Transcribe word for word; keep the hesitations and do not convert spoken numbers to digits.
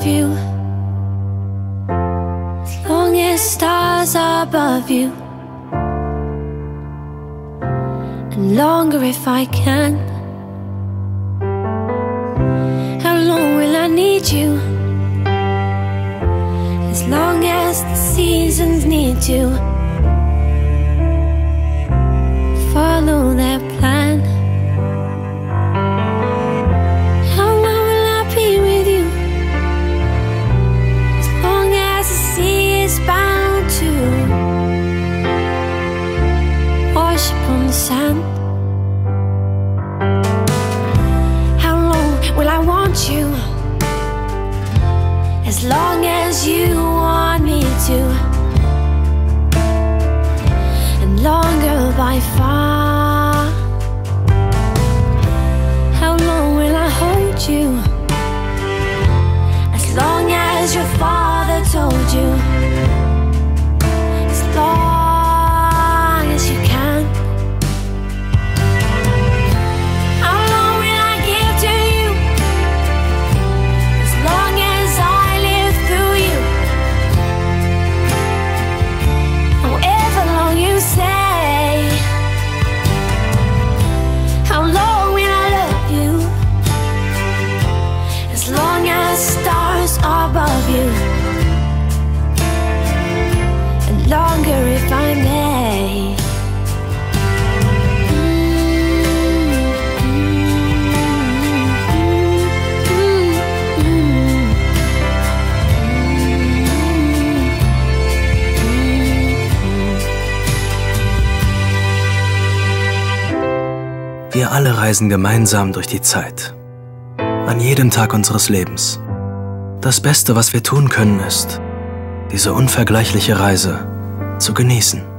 love you, as long as stars are above you, and longer if I can. How long will I need you? As long as the seasons need to follow their plan. How long will I be with you? As long as the sea is bound to wash upon the sand. How long will I want you? As long as you want me to, and longer by far. How long will I hold you? As long as your father told you, as long as you can. How long will I give to you? As long as I live through you. However long you say. How long will I love you? As long as stars are above you, and longer if I may. Wir alle reisen gemeinsam durch die Zeit. An jedem Tag unseres Lebens. Das Beste, was wir tun können, ist, diese unvergleichliche Reise zu genießen.